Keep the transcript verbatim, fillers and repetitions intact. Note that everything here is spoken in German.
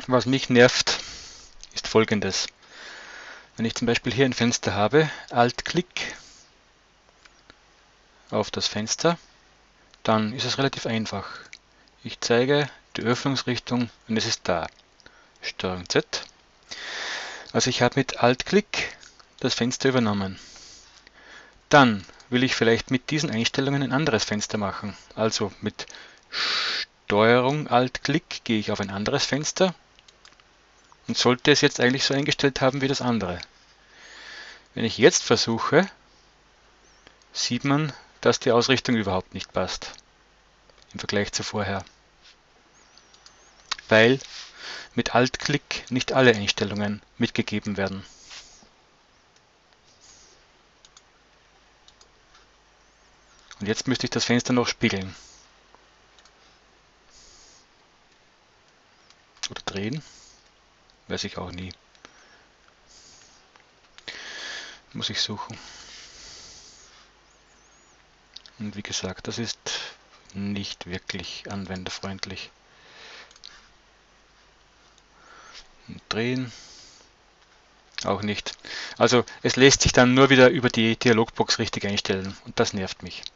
Was mich nervt, ist Folgendes. Wenn ich zum Beispiel hier ein Fenster habe, Alt-Klick auf das Fenster, dann ist es relativ einfach. Ich zeige die Öffnungsrichtung und es ist da. Steuerung Z. Also ich habe mit Alt-Klick das Fenster übernommen. Dann will ich vielleicht mit diesen Einstellungen ein anderes Fenster machen. Also mit Steuerung Alt-Klick gehe ich auf ein anderes Fenster und sollte es jetzt eigentlich so eingestellt haben wie das andere. Wenn ich jetzt versuche, sieht man, dass die Ausrichtung überhaupt nicht passt im Vergleich zu vorher, weil mit Alt-Klick nicht alle Einstellungen mitgegeben werden. Und jetzt müsste ich das Fenster noch spiegeln oder drehen, weiß ich auch nie. Muss ich suchen. Und wie gesagt, das ist nicht wirklich anwenderfreundlich. Und drehen, auch nicht. Also es lässt sich dann nur wieder über die Dialogbox richtig einstellen und das nervt mich.